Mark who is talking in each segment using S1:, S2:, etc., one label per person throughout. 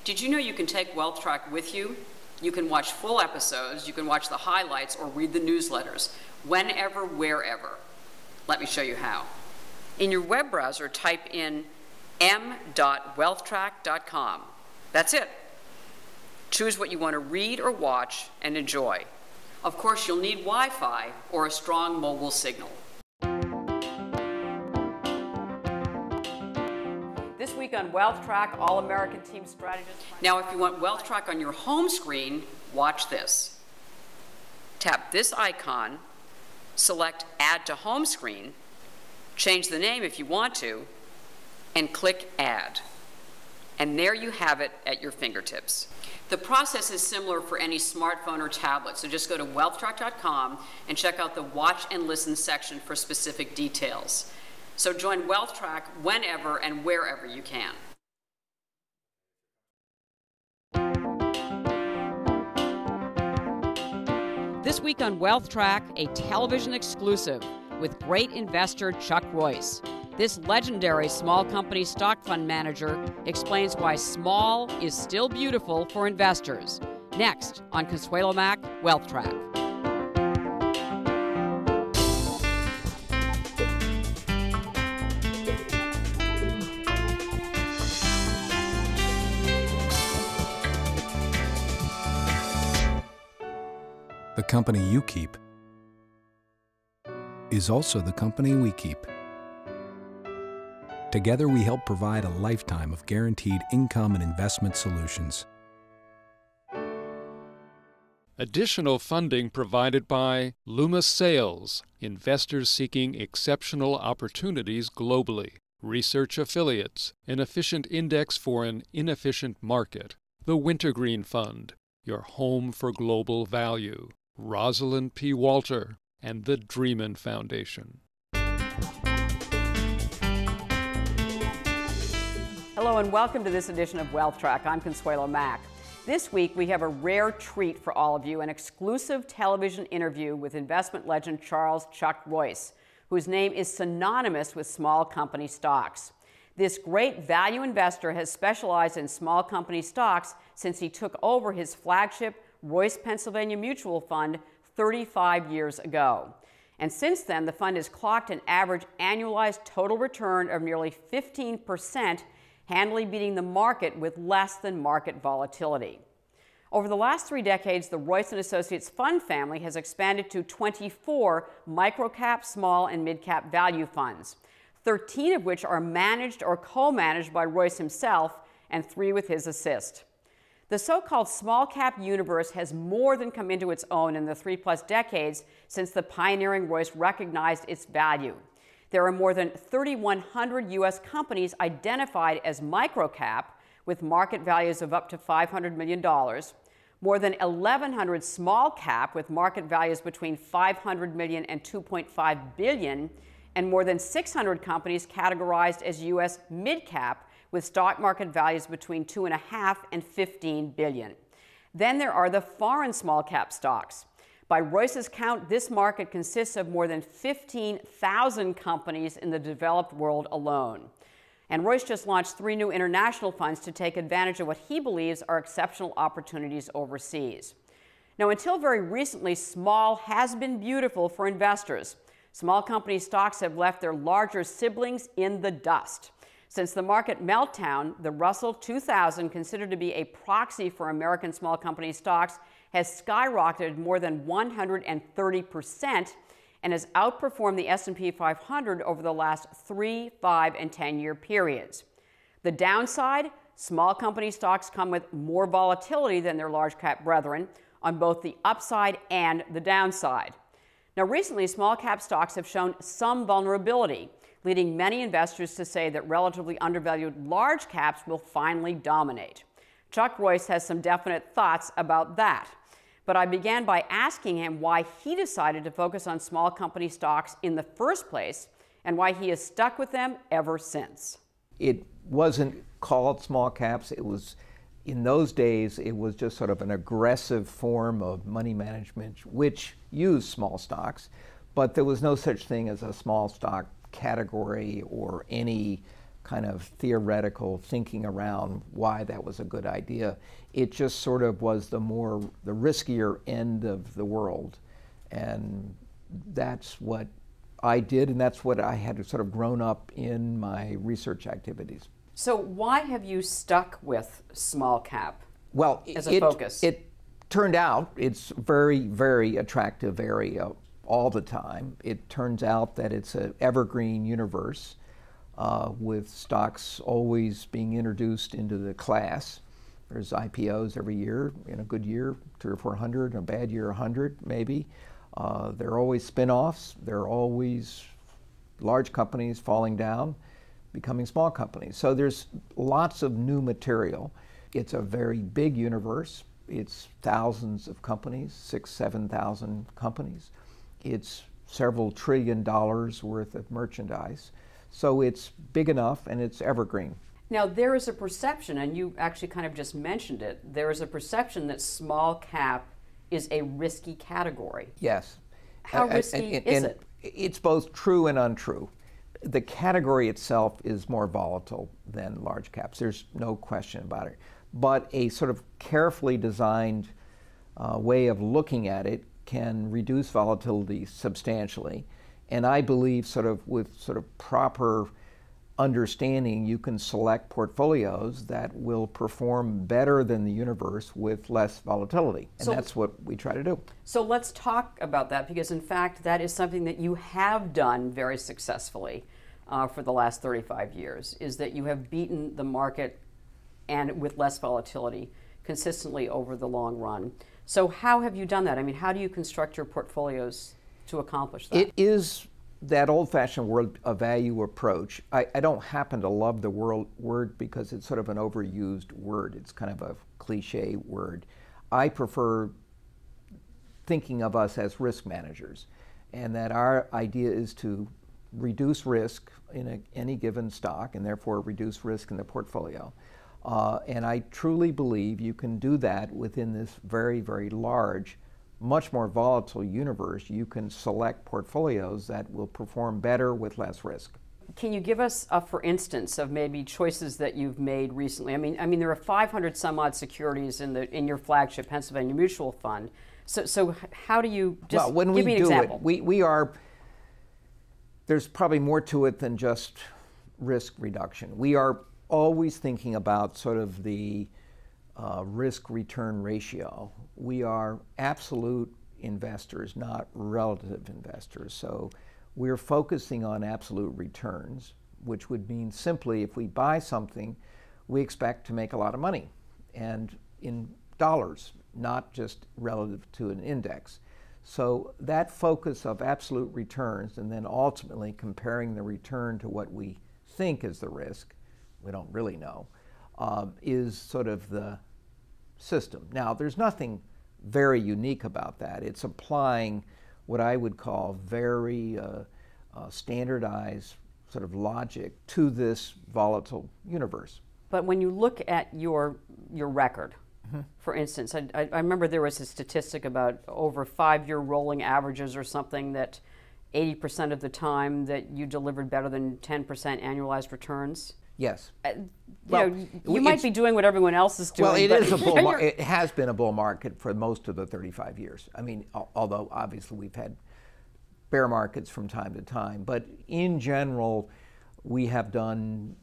S1: Did you know you can take WealthTrack with you? You can watch full episodes, you can watch the highlights, or read the newsletters, whenever, wherever. Let me show you how. In your web browser, type in m.wealthtrack.com. That's it. Choose what you want to read or watch and enjoy. Of course, you'll need Wi-Fi or a strong mobile signal. This week on WealthTrack, All-American Team Strategist. Now, if you want WealthTrack on your home screen, watch this. Tap this icon, select Add to Home Screen, change the name if you want to, and click Add. And there you have it at your fingertips. The process is similar for any smartphone or tablet, so just go to wealthtrack.com and check out the Watch and Listen section for specific details. So join WealthTrack whenever and wherever you can. This week on WealthTrack, a television exclusive with great investor Chuck Royce. This legendary small company stock fund manager explains why small is still beautiful for investors. Next on Consuelo Mack WealthTrack.
S2: The company you keep is also the company we keep. Together, we help provide a lifetime of guaranteed income and investment solutions.
S3: Additional funding provided by Loomis Sales, investors seeking exceptional opportunities globally. Research Affiliates, an efficient index for an inefficient market. The Wintergreen Fund, your home for global value. Rosalind P. Walter, and the Dreamin' Foundation.
S1: Hello and welcome to this edition of WealthTrack. I'm Consuelo Mack. This week we have a rare treat for all of you, an exclusive television interview with investment legend Chuck Royce, whose name is synonymous with small company stocks. This great value investor has specialized in small company stocks since he took over his flagship Royce Pennsylvania Mutual Fund 35 years ago. And since then, the fund has clocked an average annualized total return of nearly 15%, handily beating the market with less than market volatility. Over the last 3 decades, the Royce & Associates fund family has expanded to 24 microcap, small, and midcap value funds, 13 of which are managed or co-managed by Royce himself, and 3 with his assist. The so-called small-cap universe has more than come into its own in the 3+ decades since the pioneering Royce recognized its value. There are more than 3,100 U.S. companies identified as microcap with market values of up to $500 million, more than 1,100 small cap with market values between $500 million and $2.5 billion, and more than 600 companies categorized as U.S. mid-cap with stock market values between $2.5 and $15 billion. Then there are the foreign small cap stocks. By Royce's count, this market consists of more than 15,000 companies in the developed world alone. And Royce just launched 3 new international funds to take advantage of what he believes are exceptional opportunities overseas. Now, until very recently, small has been beautiful for investors. Small company stocks have left their larger siblings in the dust. Since the market meltdown, the Russell 2000, considered to be a proxy for American small company stocks, has skyrocketed more than 130% and has outperformed the S&P 500 over the last 3, 5, and 10-year periods. The downside, small company stocks come with more volatility than their large cap brethren on both the upside and the downside. Now, recently, small cap stocks have shown some vulnerability, leading many investors to say that relatively undervalued large caps will finally dominate. Chuck Royce has some definite thoughts about that. But I began by asking him why he decided to focus on small company stocks in the first place and why he has stuck with them ever since.
S4: It wasn't called small caps. It was, in those days, it was just sort of an aggressive form of money management which used small stocks, but there was no such thing as a small stock category or any kind of theoretical thinking around why that was a good idea. It just sort of was the riskier end of the world. And that's what I did, and that's what I had sort of grown up in my research activities.
S1: So why have you stuck with small cap as a focus?
S4: It turned out it's a very, very attractive area all the time. It turns out that it's an evergreen universe with stocks always being introduced into the class. There's IPOs every year. In a good year, 300 or 400. In a bad year, 100 maybe. There are always spin-offs. There are always large companies falling down, becoming small companies. So there's lots of new material. It's a very big universe. It's thousands of companies, 6,000, 7,000 companies. It's several $1 trillion worth of merchandise. So it's big enough and it's evergreen.
S1: Now there is a perception, and you actually kind of just mentioned it, there is a perception that small cap is a risky category.
S4: Yes.
S1: How risky is it?
S4: It's both true and untrue. The category itself is more volatile than large caps. There's no question about it. But a sort of carefully designed way of looking at it can reduce volatility substantially. And I believe with proper understanding, you can select portfolios that will perform better than the universe with less volatility. And that's what we try to do.
S1: So let's talk about that, because in fact that is something that you have done very successfully for the last 35 years, is that you have beaten the market and with less volatility consistently over the long run. So how have you done that? I mean, how do you construct your portfolios to accomplish that?
S4: It is that old-fashioned word of value approach. I don't happen to love the word because it's sort of an overused word. It's kind of a cliche word. I prefer thinking of us as risk managers, and that our idea is to reduce risk in any given stock and therefore reduce risk in the portfolio. And I truly believe you can do that within this very, very large, much more volatile universe. You can select portfolios that will perform better with less risk.
S1: Can you give us a for instance of maybe choices that you've made recently? I mean there are 500 some odd securities in your flagship Pennsylvania Mutual Fund. So how do you just
S4: well, when
S1: give me an example?
S4: We are, there's probably more to it than just risk reduction. We are always thinking about sort of the risk-return ratio. We are absolute investors, not relative investors. So we're focusing on absolute returns, which would mean simply if we buy something, we expect to make a lot of money, and in dollars, not just relative to an index. So that focus of absolute returns and then ultimately comparing the return to what we think is the risk, we don't really know, is sort of the system. Now, there's nothing very unique about that. It's applying what I would call very standardized sort of logic to this volatile universe.
S1: But when you look at your record, for instance, I remember there was a statistic about over 5-year rolling averages or something that 80% of the time that you delivered better than 10% annualized returns.
S4: Yes.
S1: You might be doing what everyone else is doing.
S4: Well, it is a bull market. It has been a bull market for most of the 35 years. I mean, although obviously we've had bear markets from time to time, but in general, we have done,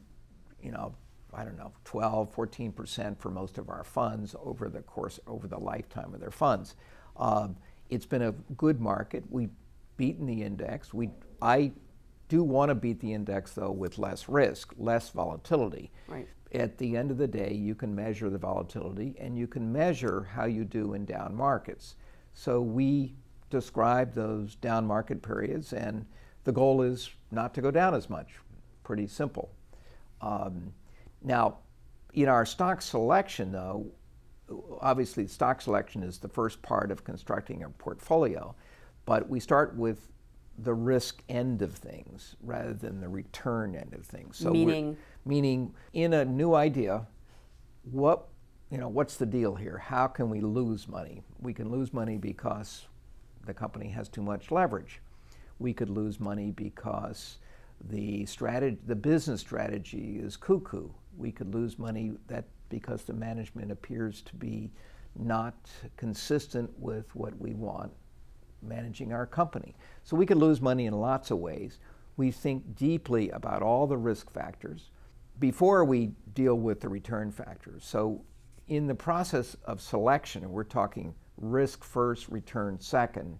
S4: 12, 14% for most of our funds over the lifetime of their funds. It's been a good market. We've beaten the index. I do want to beat the index, though, with less risk, less volatility.
S1: Right.
S4: At the end of the day, you can measure the volatility, and you can measure how you do in down markets. So we describe those down market periods, and the goal is not to go down as much. Pretty simple. Now, in our stock selection, though, obviously stock selection is the first part of constructing a portfolio, but we start with the risk end of things rather than the return end of things. So meaning in a new idea, what's the deal here? How can we lose money? We can lose money because the company has too much leverage. We could lose money because the business strategy is cuckoo. We could lose money because the management appears to be not consistent with what we want managing our company. So we could lose money in lots of ways. We think deeply about all the risk factors before we deal with the return factors. So in the process of selection, and we're talking risk first, return second,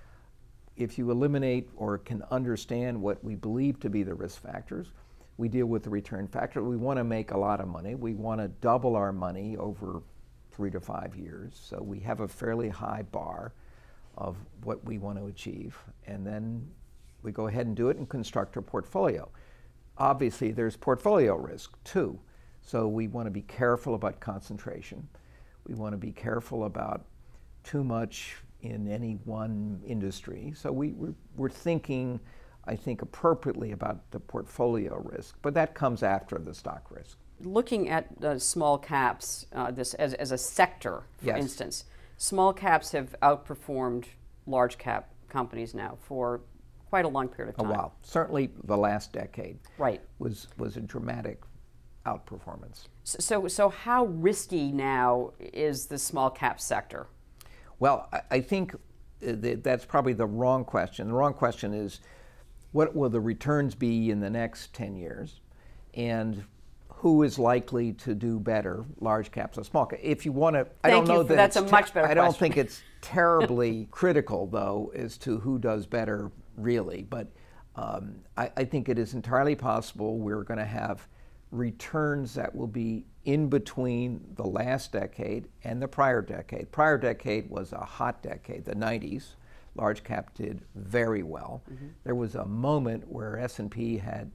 S4: if you eliminate or can understand what we believe to be the risk factors, we deal with the return factor. We want to make a lot of money. We want to double our money over 3 to 5 years. So we have a fairly high bar of what we want to achieve. And then we go ahead and do it and construct our portfolio. Obviously, there's portfolio risk too. So we want to be careful about concentration. We want to be careful about too much in any one industry. So we're thinking, I think, appropriately about the portfolio risk, but that comes after the stock risk.
S1: Looking at small caps, this as a sector, for
S4: Yes.
S1: instance, small caps have outperformed large cap companies now for quite a long period of time.
S4: A while. Certainly the last decade
S1: Right.
S4: was a dramatic outperformance.
S1: So how risky now is the small cap sector?
S4: Well, I think that's probably the wrong question. The wrong question is, what will the returns be in the next 10 years? And who is likely to do better, large caps or small caps? If you want to, I don't know that
S1: that's a much better
S4: I don't
S1: question.
S4: think it's terribly critical, though, as to who does better, really. But I think it is entirely possible we're going to have returns that will be in between the last decade and the prior decade. Prior decade was a hot decade, the 90s. Large cap did very well. Mm-hmm. There was a moment where S&P had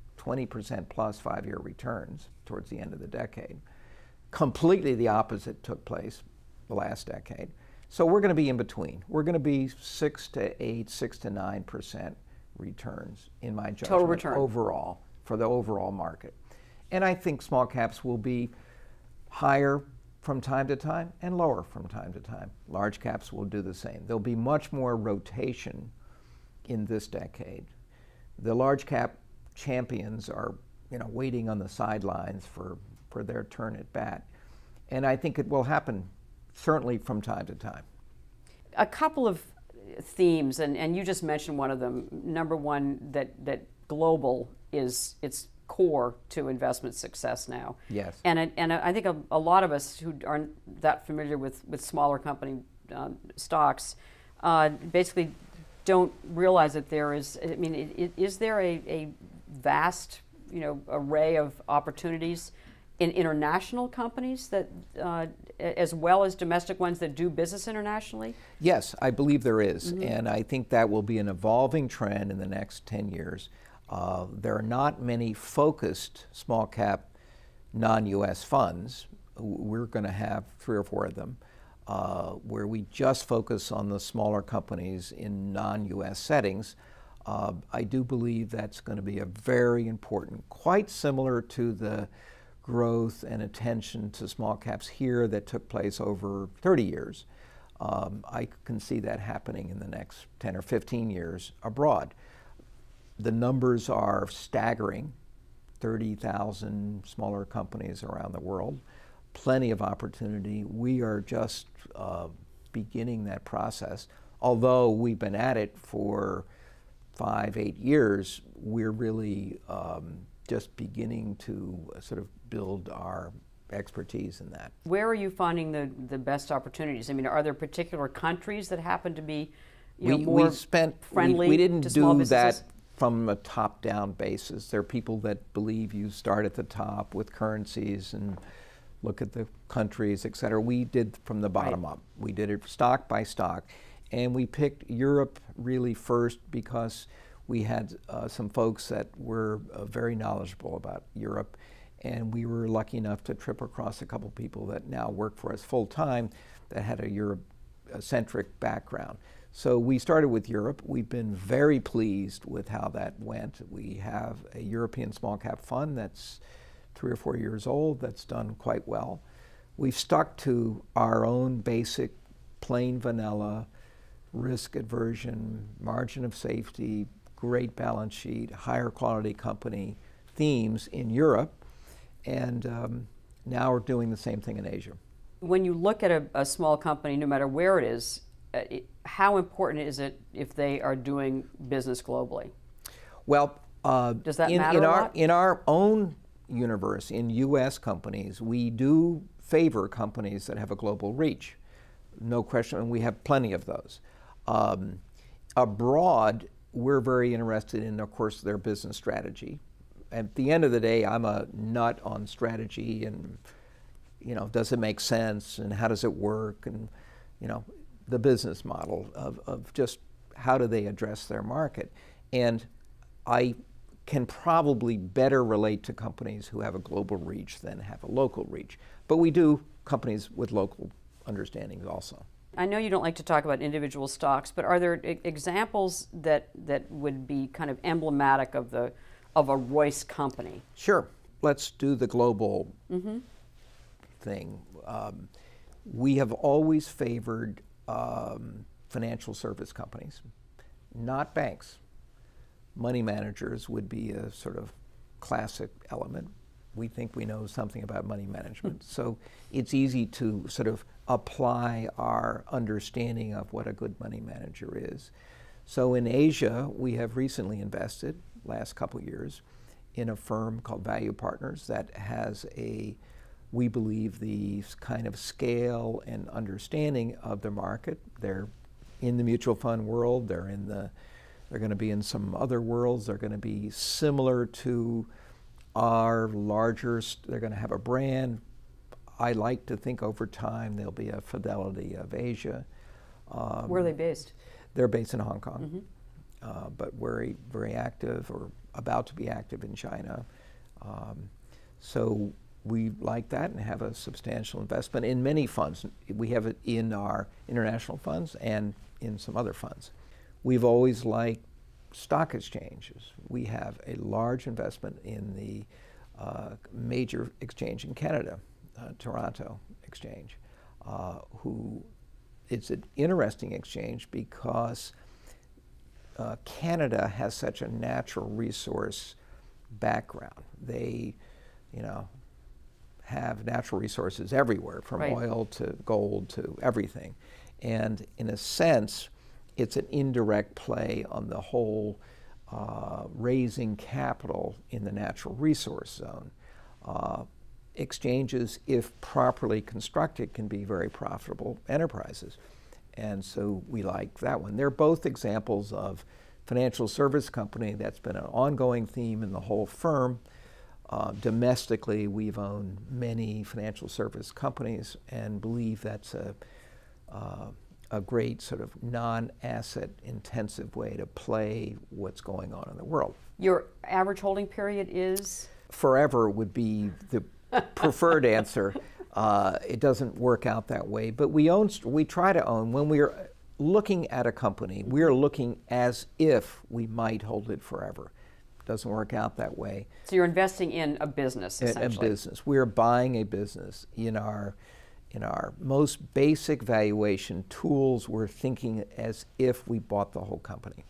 S4: 20% plus 5-year returns towards the end of the decade. Completely the opposite took place the last decade. So we're going to be in between. We're going to be 6 to 8, 6 to 9% returns, in my judgment,
S1: total return
S4: overall, for the overall market. And I think small caps will be higher from time to time and lower from time to time. Large caps will do the same. There'll be much more rotation in this decade. The large cap champions are, waiting on the sidelines for their turn at bat. And I think it will happen certainly from time to time.
S1: A couple of themes, and you just mentioned one of them. Number one, that global is its core to investment success now.
S4: Yes.
S1: And I think a lot of us who aren't that familiar with smaller company stocks basically don't realize that there is, is there a vast, array of opportunities in international companies that, as well as domestic ones that do business internationally?
S4: Yes, I believe there is.
S1: Mm-hmm.
S4: And I think that will be an evolving trend in the next 10 years. There are not many focused small cap non-US funds. We're going to have 3 or 4 of them where we just focus on the smaller companies in non-US settings. I do believe that's going to be a very important, quite similar to the growth and attention to small caps here that took place over 30 years. I can see that happening in the next 10 or 15 years abroad. The numbers are staggering, 30,000 smaller companies around the world, plenty of opportunity. We are just beginning that process. Although we've been at it for 5, 8 years, we're really just beginning to sort of build our expertise in that.
S1: Where are you finding the best opportunities? Are there particular countries that happen to be more friendly
S4: we didn't
S1: to small
S4: do
S1: businesses?
S4: that from a top-down basis. There are people that believe you start at the top with currencies and look at the countries, et cetera. We did from the bottom up. We did it stock by stock. And we picked Europe really first because we had some folks that were very knowledgeable about Europe. And we were lucky enough to trip across a couple people that now work for us full-time that had a Europe-centric background. So we started with Europe. We've been very pleased with how that went. We have a European small cap fund that's 3 or 4 years old that's done quite well. We've stuck to our own basic plain vanilla risk aversion, margin of safety, great balance sheet, higher quality company themes in Europe, and now we're doing the same thing in Asia.
S1: When you look at a small company, no matter where it is, how important is it if they are doing business globally?
S4: Well,
S1: does that matter a lot?
S4: In our own universe, in U.S. companies, we do favor companies that have a global reach. No question, and we have plenty of those. Abroad, we're very interested in, of course, their business strategy. At the end of the day, I'm a nut on strategy and, does it make sense and how does it work, and, the business model of just how do they address their market. And I can probably better relate to companies who have a global reach than have a local reach. But we do companies with local understandings also.
S1: I know you don't like to talk about individual stocks, but are there examples that would be kind of emblematic of a Royce company?
S4: Sure. Let's do the global thing. We have always favored financial service companies, not banks. Money managers would be a sort of classic element. We think we know something about money management. So it's easy to sort of apply our understanding of what a good money manager is. So in Asia, we have recently invested, last couple years, in a firm called Value Partners that has we believe, the kind of scale and understanding of the market. They're in the mutual fund world, they're going to be in some other worlds, they're going to be similar to our larger, they're going to have a brand. I like to think over time there'll be a Fidelity of Asia.
S1: Where are they based?
S4: They're based in Hong Kong, but very, very active, or about to be active in China. So we like that and have a substantial investment in many funds. We have it in our international funds and in some other funds. We've always liked stock exchanges. We have a large investment in the major exchange in Canada, Toronto Exchange, it's an interesting exchange because Canada has such a natural resource background. They, have natural resources everywhere, from oil to gold to everything. And in a sense, it's an indirect play on the whole raising capital in the natural resource zone. Exchanges, if properly constructed, can be very profitable enterprises. And so we like that one. They're both examples of financial service company that's been an ongoing theme in the whole firm. Domestically, we've owned many financial service companies and believe that's a great sort of non-asset intensive way to play what's going on in the world.
S1: Your average holding period is?
S4: Forever would be the preferred answer. It doesn't work out that way, but we try to own, when we're looking at a company, we're looking as if we might hold it forever. Doesn't work out that way.
S1: So you're investing in a business, essentially.
S4: A business. We're buying a business. In our most basic valuation tools, we're thinking as if we bought the whole company.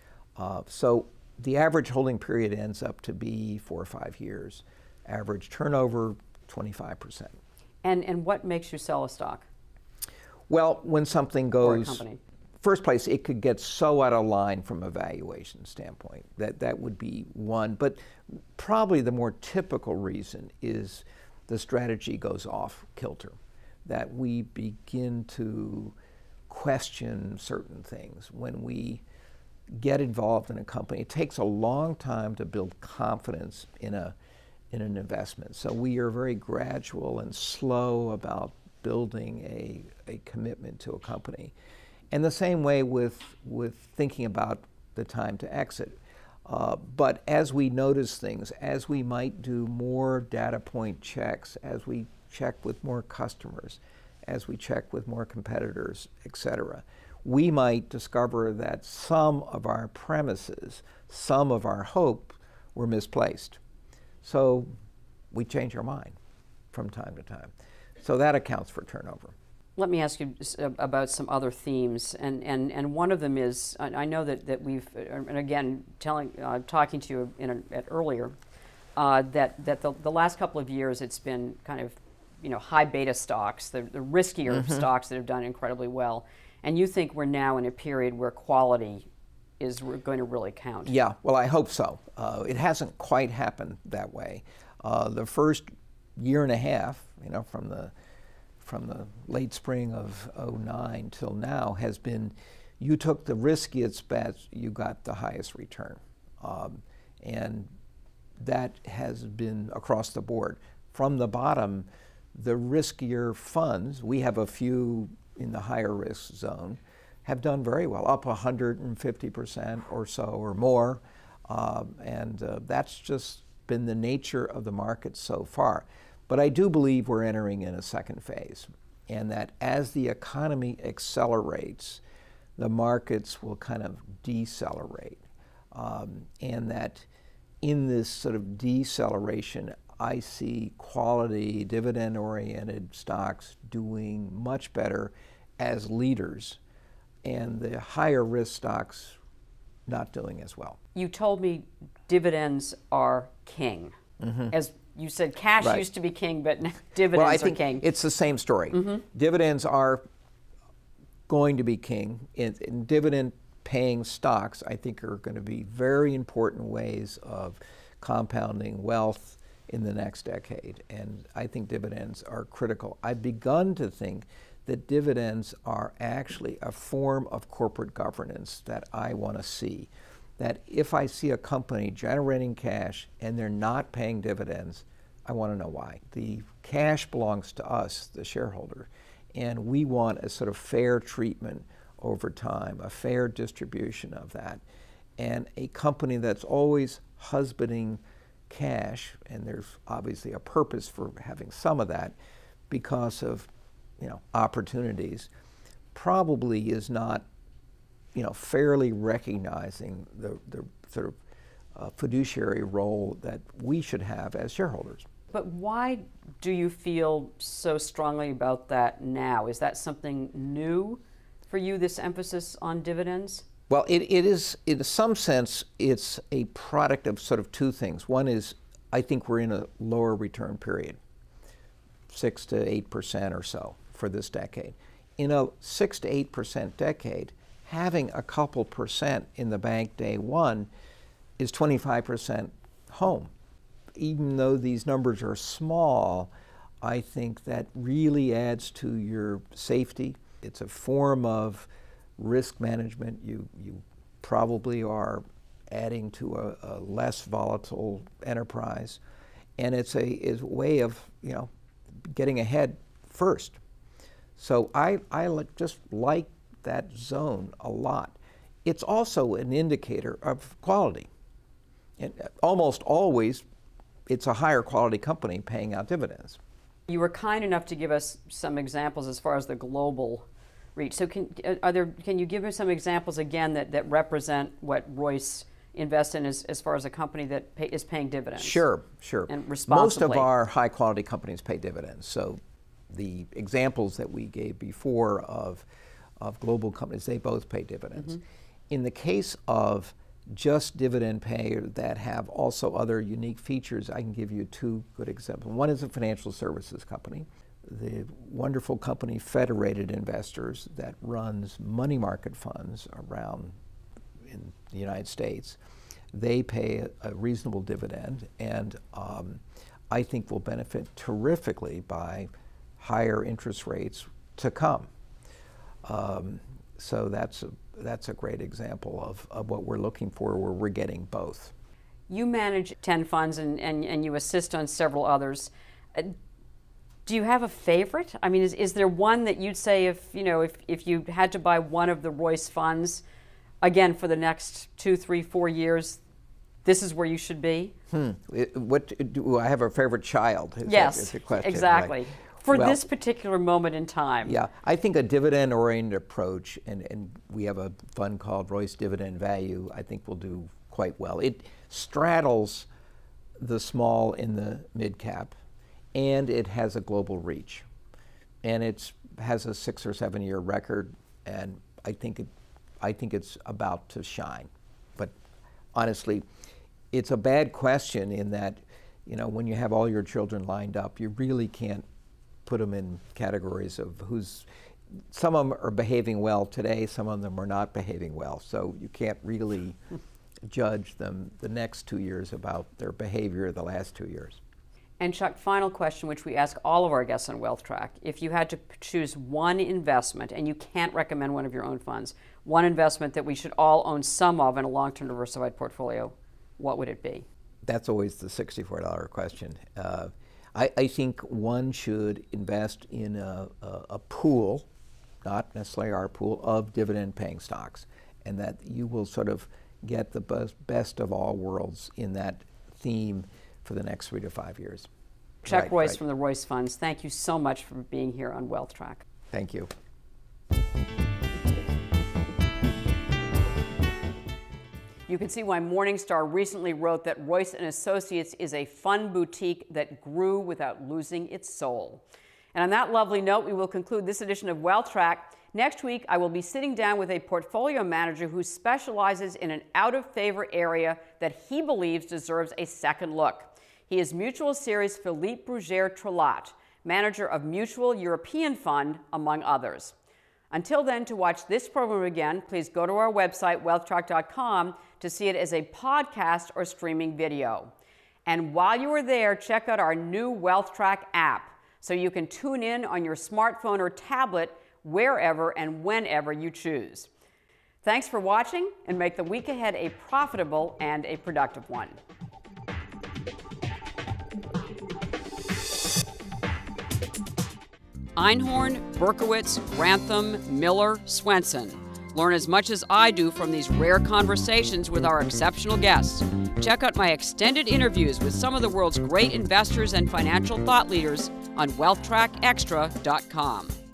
S4: So the average holding period ends up to be 4 or 5 years. Average turnover, 25%.
S1: And what makes you sell a stock?
S4: Well, when something goes...
S1: Or a company.
S4: First place, it could get so out of line from a valuation standpoint. That would be one. But probably the more typical reason is the strategy goes off kilter, that we begin to question certain things. When we get involved in a company, it takes a long time to build confidence in an investment. So we are very gradual and slow about building a commitment to a company. And the same way with thinking about the time to exit. But as we notice things, as we might do more data point checks, as we check with more customers, as we check with more competitors, et cetera, we might discover that some of our premises, some of our hope were misplaced. So we change our mind from time to time. So that accounts for turnover.
S1: Let me ask you about some other themes, and one of them is, I know that we've, and again, talking to you earlier, that the last couple of years it's been kind of, high beta stocks, the riskier stocks that have done incredibly well, and you think we're now in a period where quality is going to really count.
S4: Yeah, well, I hope so. It hasn't quite happened that way. The first year and a half, from the late spring of '09 till now has been, you took the riskiest bets, you got the highest return. And that has been across the board. From the bottom, the riskier funds, we have a few in the higher risk zone, have done very well, up 150% or so or more. And that's just been the nature of the market so far. But I do believe we're entering in a second phase, and that as the economy accelerates, the markets will kind of decelerate. And that in this sort of deceleration, I see quality, dividend-oriented stocks doing much better as leaders, and the higher risk stocks not doing as well.
S1: You told me dividends are king. As you said, cash used to be king, but now dividends are king.
S4: It's the same story. Dividends are going to be king. In dividend-paying stocks, I think, are going to be very important ways of compounding wealth in the next decade. And I think dividends are critical. I've begun to think that dividends are actually a form of corporate governance that I want to see. That if I see a company generating cash and they're not paying dividends, I want to know why. The cash belongs to us, the shareholder, and we want a sort of fair treatment over time, a fair distribution of that. And a company that's always husbanding cash, and there's obviously a purpose for having some of that because of opportunities, probably is not fairly recognizing the sort of fiduciary role that we should have as shareholders.
S1: But why do you feel so strongly about that now? Is that something new for you, this emphasis on dividends?
S4: Well, it is, in some sense, it's a product of sort of two things. One is, I think we're in a lower return period, 6 to 8% or so for this decade. In a 6 to 8% decade, having a couple percent in the bank day one is 25% home. Even though these numbers are small, I think that really adds to your safety. It's a form of risk management. You probably are adding to a less volatile enterprise. And it's a way of getting ahead first. So I just like that zone a lot. It's also an indicator of quality. And almost always, it's a higher quality company paying out dividends.
S1: You were kind enough to give us some examples as far as the global reach. So can you give me some examples again that represent what Royce invests in as far as a company that is paying dividends?
S4: Sure.
S1: And responsibly.
S4: Most of our high quality companies pay dividends. So the examples that we gave before of global companies, they both pay dividends. In the case of just dividend pay that have also other unique features, I can give you two good examples. One is a financial services company. The wonderful company Federated Investors that runs money market funds around in the United States, they pay a reasonable dividend, and I think will benefit terrifically by higher interest rates to come. So that's a great example of what we're looking for, where we're getting both.
S1: You manage 10 funds and you assist on several others. Do you have a favorite? I mean, is there one that you'd say if you had to buy one of the Royce funds, again, for the next 2, 3, 4 years, this is where you should be?
S4: What do I have a favorite child?
S1: Yes,
S4: the question,
S1: exactly.
S4: Right?
S1: For this particular moment in time.
S4: Yeah, I think a dividend-oriented approach, and we have a fund called Royce Dividend Value, I think will do quite well. It straddles the small and the mid-cap, and it has a global reach. and it has a 6 or 7 year record, and I think it's about to shine. But honestly, it's a bad question in that, you know, when you have all your children lined up, you really can't put them in categories of some of them are behaving well today, some of them are not behaving well. So you can't really judge them the next 2 years about their behavior the last 2 years.
S1: And Chuck, final question, which we ask all of our guests on WealthTrack. If you had to choose one investment, and you can't recommend one of your own funds, one investment that we should all own some of in a long-term diversified portfolio, what would it be? That's
S4: always the $64 question. I think one should invest in a pool, not necessarily our pool, of dividend-paying stocks, and that you will sort of get the best of all worlds in that theme for the next 3 to 5 years.
S1: Chuck Royce from the Royce Funds, thank you so much for being here on WealthTrack.
S4: Thank you.
S1: You can see why Morningstar recently wrote that Royce & Associates is a fun boutique that grew without losing its soul. And on that lovely note, we will conclude this edition of WealthTrack. Next week, I will be sitting down with a portfolio manager who specializes in an out-of-favor area that he believes deserves a second look. He is Mutual Series Philippe Brugère-Trellat, manager of Mutual European Fund, among others. Until then, to watch this program again, please go to our website, wealthtrack.com, to see it as a podcast or streaming video. And while you are there, check out our new WealthTrack app, so you can tune in on your smartphone or tablet wherever and whenever you choose. Thanks for watching, and make the week ahead a profitable and a productive one. Einhorn, Berkowitz, Grantham, Miller, Swenson. Learn as much as I do from these rare conversations with our exceptional guests. Check out my extended interviews with some of the world's great investors and financial thought leaders on wealthtrackextra.com.